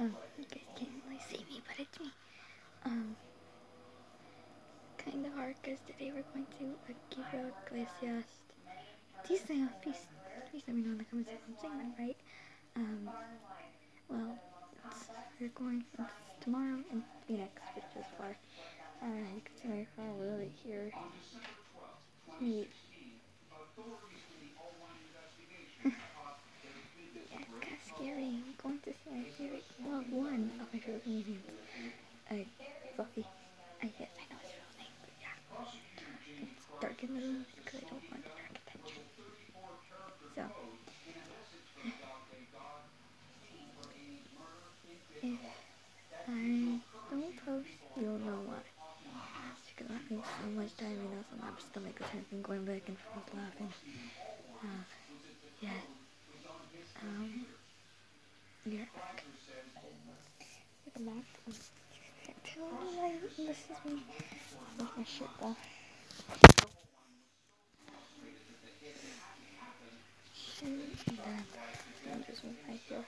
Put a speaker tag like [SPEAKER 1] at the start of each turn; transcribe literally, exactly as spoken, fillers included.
[SPEAKER 1] Um, you guys can't really see me, but it's me. Um, kind of hard because today we're going to Gabriel Iglesias. Please, say, please, please let me know in the comments if I'm saying that right. Um, well, it's, we're going, it's tomorrow in Phoenix, which is far. Uh, you can see my car really here. He, yeah, it's kind of scary. I'm going to see my favorite, well, one of my favorite comedians. Uh, Fluffy. I guess I know his real name, but yeah. It's dark in the room because I don't want to attract attention. So, if I don't post, you'll know why. Because that makes so much time, and also my stomach is hurting, going back and forth laughing. Uh, yeah. Um, yeah. Look at that. Um, tell me why this is me with my shirt off. And then, I'm just with my hair.